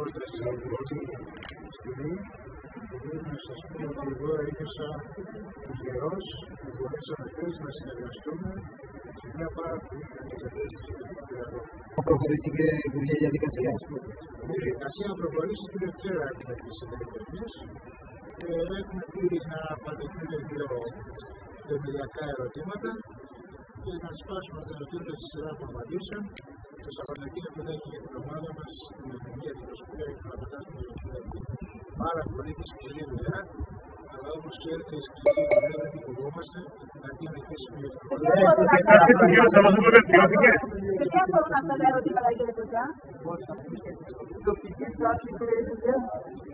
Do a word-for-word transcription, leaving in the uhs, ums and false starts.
απόσταση στιγμή. Να σας πω ότι εγώ ένιωσα τυχερός που μπορέσαμε χθες να συνεργαστούμε σε μια πάρα πολύ καλή κατεύθυνση για τον Πειραιά. Προχωρήθηκε η Υπουργεία Διαδικασία. Η διαδικασία να προχωρήσει τη Δευτέρα της αρχής της και έχουμε πει να απαντηθούν δύο θεμελιακά ερωτήματα και να σπάσουμε τα ερωτήματα στη σειρά που απαντήσεων. Το Σαββατοκύριακο που θα έχει για την ομάδα μας την Εθνική Αντιπροσωπεία και να πετάσουμε την Εθνική. Πάρα πολύ και σκληρή δουλειά, αλλά όπως ξέρετε, η σκληρή δουλειά δεν την φοβόμαστε, αντί να αρχίσουμε για την χώρα. Και ποια μπορούν αυτά τα ερωτήματα, κύριε Κωτιά? Τοπική στάση, κύριε Υπουργέ.